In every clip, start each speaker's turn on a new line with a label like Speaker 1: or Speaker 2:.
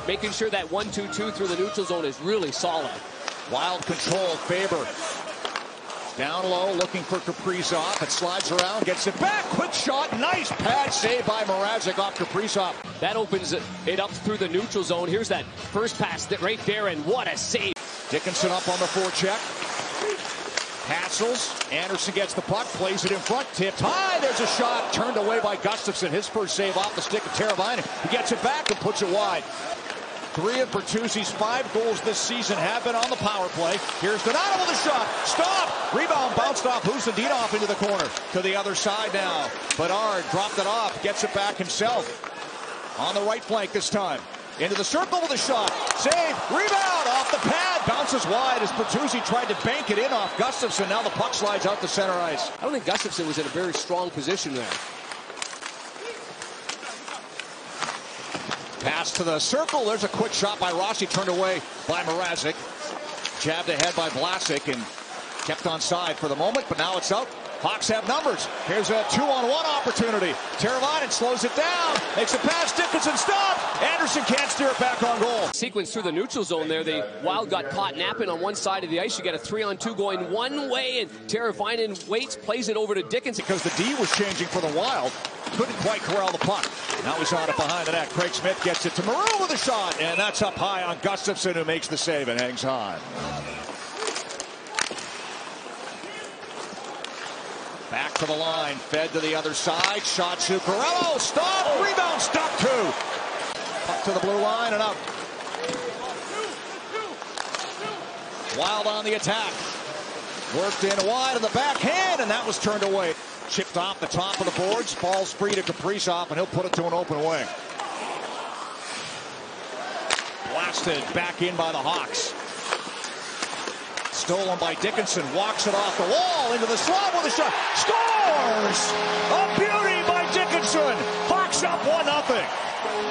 Speaker 1: making sure that 1-2-2 through the neutral zone is really solid.
Speaker 2: Wild control, Faber. Down low, looking for Kaprizov. It slides around, gets it back. Quick shot, nice pad save by Mrazek off Kaprizov.
Speaker 1: That opens it up through the neutral zone. Here's that first pass right there, and what a save.
Speaker 2: Dickinson up on the forecheck. Hassels. Anderson gets the puck, plays it in front, tipped high. There's a shot, turned away by Gustafsson. His first save off the stick of Teravainen. He gets it back and puts it wide. 3 of Bertuzzi's 5 goals this season have been on the power play. Here's Donato with a shot. Stop! Rebound bounced off Husadinov into the corner. To the other side now. Bedard dropped it off. Gets it back himself. On the right flank this time. Into the circle with a shot. Save. Rebound off the pad. Bounces wide as Bertuzzi tried to bank it in off Gustafsson. Now the puck slides out to center ice.
Speaker 1: I don't think Gustafsson was in a very strong position there.
Speaker 2: Pass to the circle. There's a quick shot by Rossi, turned away by Mrazek. Jabbed ahead by Vlasic and kept on side for the moment, but now it's out. Hawks have numbers. Here's a 2-on-1 opportunity. Teravainen slows it down. Makes a pass. Dickinson stopped. Anderson can't steer it back on goal.
Speaker 1: Sequence through the neutral zone there. The Wild got caught napping on one side of the ice. You got a 3-on-2 going one way, and Teravainen waits, plays it over to Dickinson.
Speaker 2: Because the D was changing for the Wild. Couldn't quite corral the puck. Now he's on it behind the net. Craig Smith gets it to Maroon with a shot, and that's up high on Gustafsson, who makes the save and hangs on. Back to the line, fed to the other side, shot Zuccarello, stop, rebound, stuck too. Puck to the blue line and up. Wild on the attack. Worked in wide on the backhand, and that was turned away. Chipped off the top of the boards, falls free to Kaprizov, and he'll put it to an open wing. Blasted back in by the Hawks. Stolen by Dickinson, walks it off the wall, into the slot with a shot. Scores! A beauty by Dickinson! Hawks up 1-0.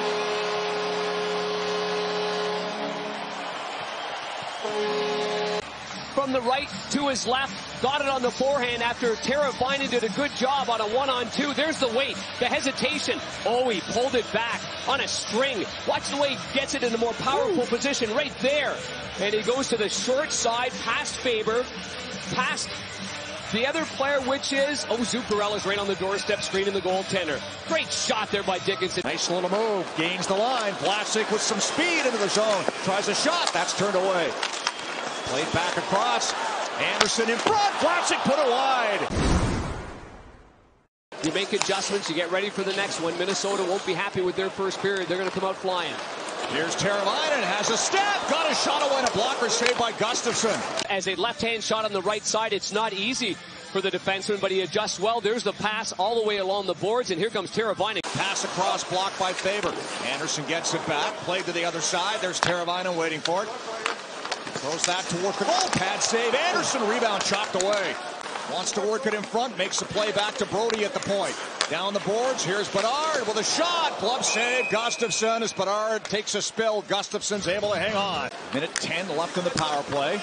Speaker 1: From the right to his left, got it on the forehand after Teravainen did a good job on a 1-on-2. There's the weight, the hesitation. Oh, he pulled it back on a string. Watch the way he gets it in a more powerful position right there. And he goes to the short side, past Faber, past the other player, which is, Zuccarello's right on the doorstep, screening the goaltender. Great shot there by Dickinson.
Speaker 2: Nice little move, gains the line. Vlasic with some speed into the zone. Tries a shot, that's turned away. Played back across. Anderson in front. Vlasic put it wide.
Speaker 1: You make adjustments. You get ready for the next one. Minnesota won't be happy with their first period. They're going to come out flying.
Speaker 2: Here's Teravainen. Has a step. Got a shot away and a blocker saved by Gustafsson.
Speaker 1: As a left-hand shot on the right side, it's not easy for the defenseman, but he adjusts well. There's the pass all the way along the boards, and here comes Teravainen.
Speaker 2: Pass across, blocked by Faber. Anderson gets it back. Played to the other side. There's Teravainen waiting for it. Throws that towards the goal. Pad save. Anderson, rebound chopped away. Wants to work it in front. Makes the play back to Brody at the point. Down the boards. Here's Bedard with a shot. Glove save. Gustafsson as Bedard takes a spill. Gustafsson's able to hang on. Minute 10 left in the power play.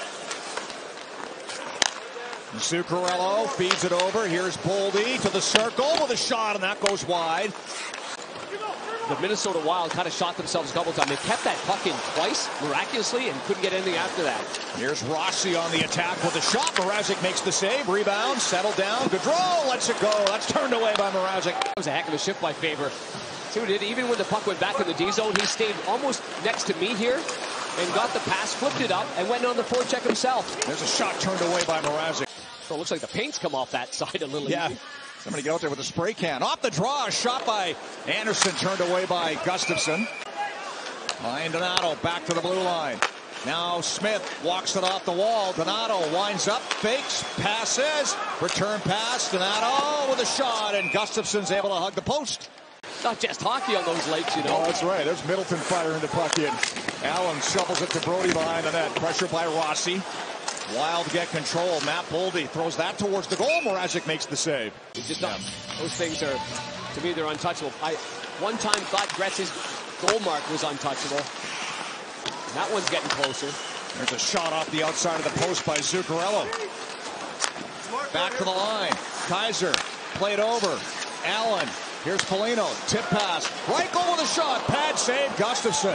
Speaker 2: Zuccarello feeds it over. Here's Boldy to the circle with a shot, and that goes wide.
Speaker 1: The Minnesota Wild kind of shot themselves a couple times. They kept that puck in twice, miraculously, and couldn't get anything after that.
Speaker 2: Here's Rossi on the attack with a shot. Mrazek makes the save. Rebound, settled down. Gaudreau lets it go. That's turned away by Mrazek.
Speaker 1: That was a heck of a shift by Faber. See what he did? Even when the puck went back in the D zone, he stayed almost next to me here and got the pass, flipped it up, and went on the forecheck himself.
Speaker 2: There's a shot turned away by Mrazek.
Speaker 1: So it looks like the paint's come off that side a little.
Speaker 2: Yeah.
Speaker 1: Easy.
Speaker 2: Somebody get out there with a spray can. Off the draw, a shot by Anderson, turned away by Gustafsson. Behind Donato, back to the blue line. Now Smith walks it off the wall. Donato winds up, fakes, passes, return pass. Donato with a shot, and Gustafsson's able to hug the post.
Speaker 1: Not just hockey on those lakes, you know.
Speaker 2: Oh, that's right. There's Middleton firing the puck in. Allen shovels it to Brody behind the net. Pressure by Rossi. Wild get control. Matt Boldy throws that towards the goal. Mrazek makes the save.
Speaker 1: Just those things are, to me, they're untouchable. I one time thought Gretzky's goal mark was untouchable. That one's getting closer.
Speaker 2: There's a shot off the outside of the post by Zuccarello. Back to the line. Kaiser played over. Allen. Here's Foligno. Tip pass. Reichel with a shot. Pad save. Gustafsson.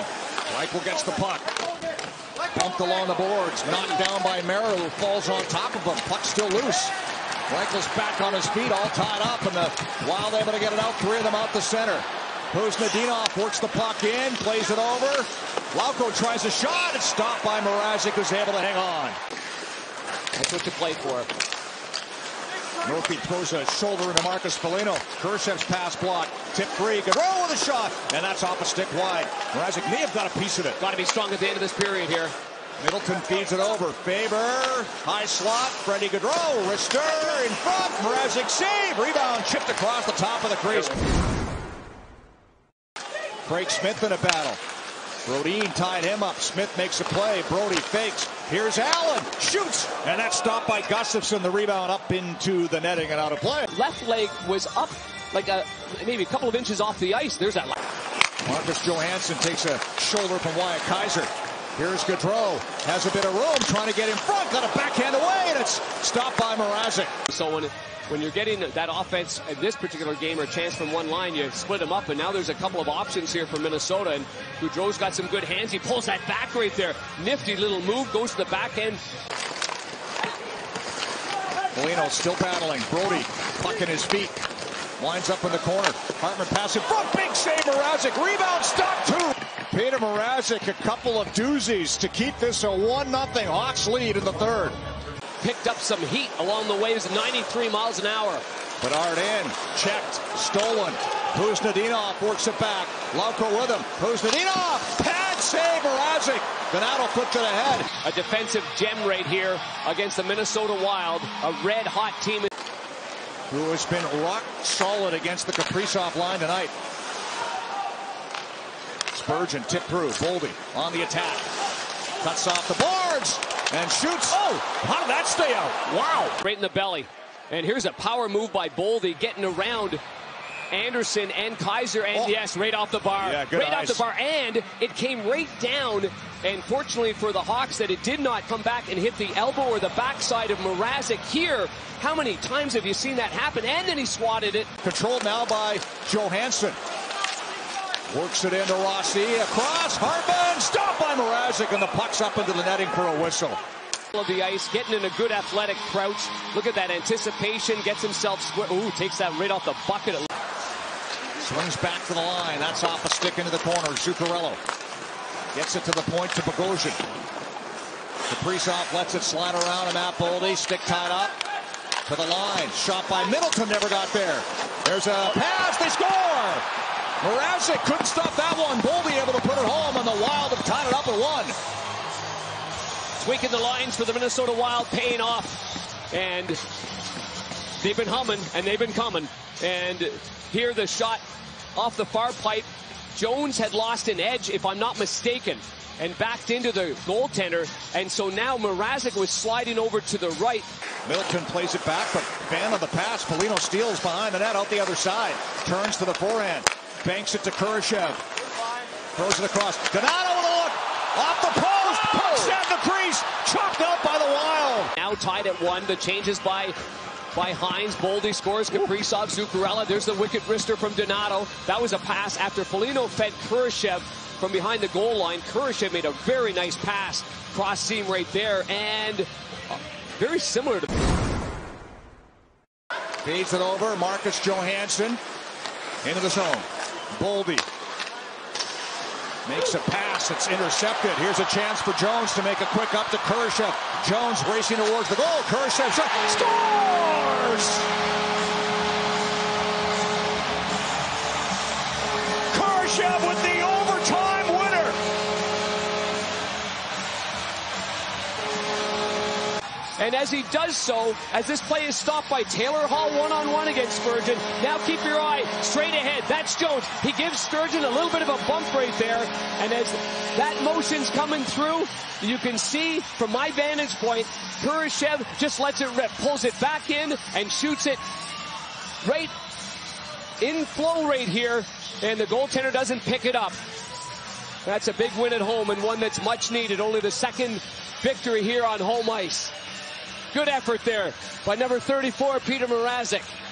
Speaker 2: Reichel gets the puck. Bumped along the boards. Knocked down by Merrill, who falls on top of him. Puck still loose. Reichel's back on his feet, all tied up, and the Wild able to get it out. Three of them out the center. Kuznetsov works the puck in, plays it over. Lauko tries a shot. It's stopped by Mrazek, who's able to hang on.
Speaker 1: That's what you play for.
Speaker 2: Murphy throws a shoulder into Marcus Foligno. Kurashev's pass block. Tip free. Gaudreau with a shot. And that's off a stick wide. Mrazek may have got a piece of it.
Speaker 1: Got to be strong at the end of this period here.
Speaker 2: Middleton feeds it over. Faber. High slot. Freddie Gaudreau. Wrister in front. Mrazek save. Rebound chipped across the top of the crease. Craig Smith in a battle. Brodin tied him up. Smith makes a play. Brody fakes. Here's Allen. Shoots. And that's stopped by Gustafsson. The rebound up into the netting and out of play.
Speaker 1: Left leg was up like maybe a couple of inches off the ice. There's that.
Speaker 2: Marcus Johansson takes a shoulder from Wyatt Kaiser. Here's Gaudreau. Has a bit of room. Trying to get in front. Got a backhand away. And it's stopped by Mrazek.
Speaker 1: So when you're getting that offense in this particular game or a chance from one line, you split them up, and now there's a couple of options here for Minnesota, and Gaudreau's got some good hands. He pulls that back right there. Nifty little move, goes to the back end.
Speaker 2: Foligno still battling. Brody, puck in his feet. Winds up in the corner. Hartman pass in front. Big save, Mrazek. Rebound, stop two. Peter Mrazek, a couple of doozies to keep this a 1-0 Hawks lead in the third.
Speaker 1: Picked up some heat along the way. It was 93 miles an hour.
Speaker 2: Bedard in, checked, stolen. Kuznetsov works it back. Lauko with him. Kuznetsov, pad save, Mrazek. Donato flipped it ahead.
Speaker 1: A defensive gem right here against the Minnesota Wild, a red-hot team.
Speaker 2: Who has been rock solid against the Kaprizov line tonight. Spurgeon tip through. Boldy on the attack. Cuts off the boards and shoots. Oh, how did that stay out? Wow.
Speaker 1: Right in the belly. And here's a power move by Boldy getting around Anderson and Kaiser. And yes, right off the bar.
Speaker 2: Yeah, good
Speaker 1: right
Speaker 2: eyes.
Speaker 1: off the bar. And it came right down. And fortunately for the Hawks that it did not come back and hit the elbow or the backside of Mrazek here. How many times have you seen that happen? And then he swatted it.
Speaker 2: Controlled now by Johansson. Works it into Rossi. Across. Hartman. Stopped by Mrazek. And the puck's up into the netting for a whistle.
Speaker 1: Of the ice, getting in a good athletic crouch. Look at that anticipation. Gets himself ooh, takes that right off the bucket.
Speaker 2: Swings back to the line. That's off a stick into the corner. Zuccarello gets it to the point to Bogosian. Kaprizov lets it slide around, and Matt Boldy stick tied up to the line. Shot by Middleton, never got there. There's a pass. They score. Mrazek couldn't stop that one. Boldy able to put it home, and the Wild have tied it up at 1.
Speaker 1: Tweaking the lines for the Minnesota Wild, paying off. And they've been humming, and they've been coming. And here the shot off the far pipe. Jones had lost an edge, if I'm not mistaken, and backed into the goaltender. And so now Mrazek was sliding over to the right.
Speaker 2: Middleton plays it back, but fan of the pass. Foligno steals behind the net out the other side. Turns to the forehand. Banks it to Kurashev. Throws it across. Donato with a look. Off the post. Pucks at the crease. Chopped out by the Wild.
Speaker 1: Now tied at 1. The changes by Hines. Boldy scores. Kaprizov, Zuccarello. There's the wicked wrister from Donato. That was a pass after Foligno fed Kurashev from behind the goal line. Kurashev made a very nice pass. Cross seam right there. And very similar to...
Speaker 2: Feeds it over. Marcus Johansson into the zone. Boldy makes a pass. It's intercepted. Here's a chance for Jones to make a quick up to Kurashev. Jones racing towards the goal. Kurashev shot. Scores! Kurashev with the overtime winner.
Speaker 1: And as he does so, as this play is stopped by Taylor Hall one-on-one against Spurgeon, now keep your eye straight ahead. That's Jones. He gives Sturgeon a little bit of a bump right there. And as that motion's coming through, you can see from my vantage point, Kurashev just lets it rip, pulls it back in, and shoots it right in flow right here. And the goaltender doesn't pick it up. That's a big win at home and one that's much needed. Only the second victory here on home ice. Good effort there by number 34, Peter Mrazek.